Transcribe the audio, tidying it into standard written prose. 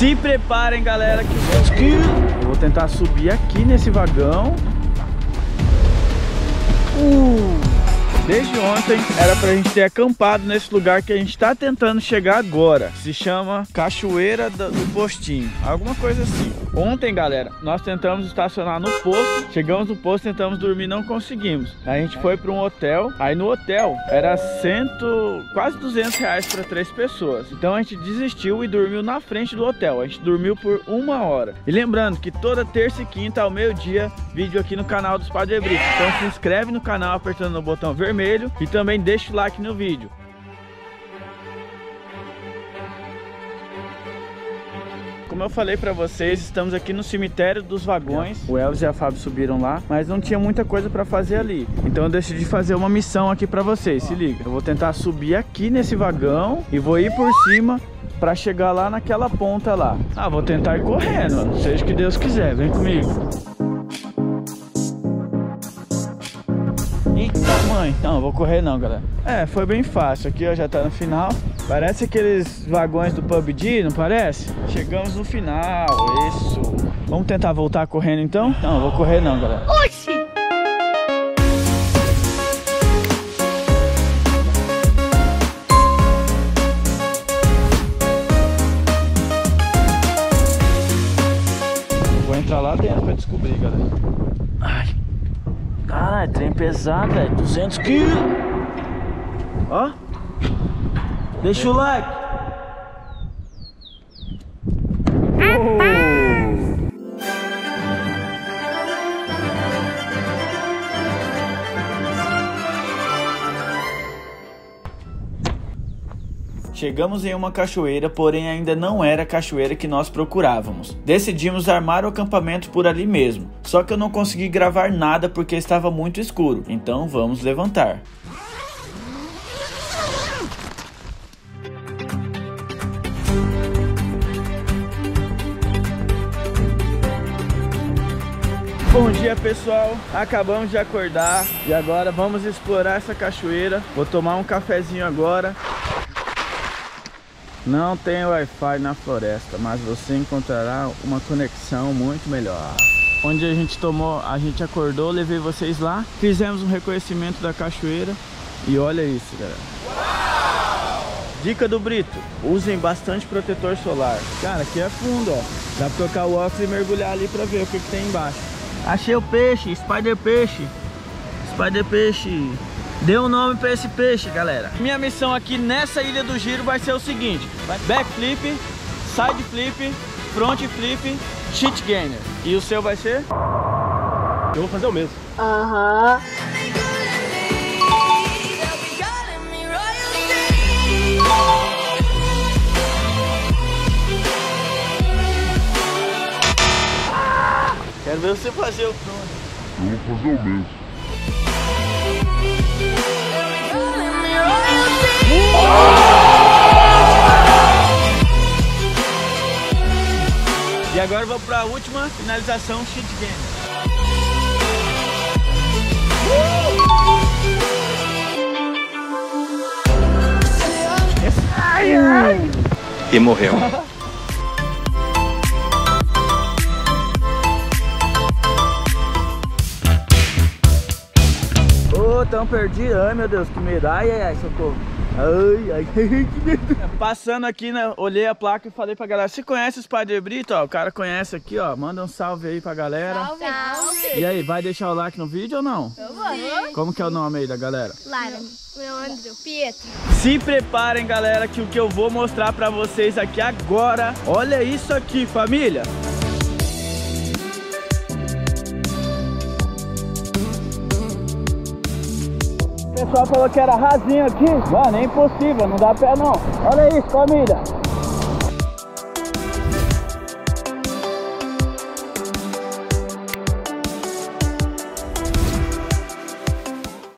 Se preparem, galera, que eu vou tentar subir aqui nesse vagão. Desde ontem era pra gente ter acampado nesse lugar que a gente tá tentando chegar agora. Se chama Cachoeira do Postinho, alguma coisa assim. Ontem, galera, nós tentamos estacionar no posto. Chegamos no posto, tentamos dormir, não conseguimos. A gente foi para um hotel. Aí no hotel era quase 200 reais para 3 pessoas. Então a gente desistiu e dormiu na frente do hotel. A gente dormiu por 1 hora. E lembrando que toda terça e quinta ao meio-dia, vídeo aqui no canal dos Padre Brito. Então se inscreve no canal apertando no botão vermelho e também deixa o like no vídeo. Como eu falei pra vocês, estamos aqui no cemitério dos vagões. O Elvis e a Fábio subiram lá, mas não tinha muita coisa pra fazer ali. Então eu decidi fazer uma missão aqui pra vocês, se liga. Eu vou tentar subir aqui nesse vagão e vou ir por cima pra chegar lá naquela ponta lá. Vou tentar ir correndo, mano. Seja o que Deus quiser, vem comigo. Eita, mãe. Não, vou correr não, galera. Foi bem fácil. Aqui, ó, já tá no final. Parece aqueles vagões do PUBG, não parece? Chegamos no final, isso. Vamos tentar voltar correndo então? Não, vou correr não, galera. Oxi! Vou entrar lá dentro pra descobrir, galera. Ai. Caralho, trem pesado, velho. 200 quilos. Ó. Deixa o like. Chegamos em uma cachoeira, porém ainda não era a cachoeira que nós procurávamos. Decidimos armar o acampamento por ali mesmo. Só que eu não consegui gravar nada porque estava muito escuro. Então vamos levantar. Bom dia, pessoal, acabamos de acordar e agora vamos explorar essa cachoeira. Vou tomar um cafezinho agora. Não tem Wi-Fi na floresta, mas você encontrará uma conexão muito melhor. Onde a gente acordou, levei vocês lá, fizemos um reconhecimento da cachoeira e olha isso, galera. Dica do Brito: usem bastante protetor solar. Cara, aqui é fundo, ó. Dá pra trocar o óculos e mergulhar ali pra ver o que tem embaixo. Achei o peixe, Spider Peixe. Spider Peixe. Dê um nome pra esse peixe, galera. Minha missão aqui nessa Ilha do Giro vai ser o seguinte: backflip, side flip, front flip, cheat gainer. E o seu vai ser? Eu vou fazer o mesmo. Aham. Quero ver você fazer o front. Eu vou fazer o mesmo. E agora vou para a última finalização, cheat game. Ai, ai. E morreu. Tão perdido. Ai, meu Deus, que medo. Ai, ai, ai, socorro. Ai, ai, que medo. Passando aqui, né, olhei a placa e falei pra galera: se conhece os Padre Brito? Ó, o cara conhece aqui, ó. Manda um salve aí pra galera. Salve, salve. E aí, vai deixar o like no vídeo ou não? Eu vou. Como que é o nome aí da galera? Lara. Meu André. Pietro. Se preparem, galera, que o que eu vou mostrar pra vocês aqui agora. Olha isso aqui, família. O pessoal falou que era rasinho aqui. Mano, é impossível, não dá pé não. Olha isso, família.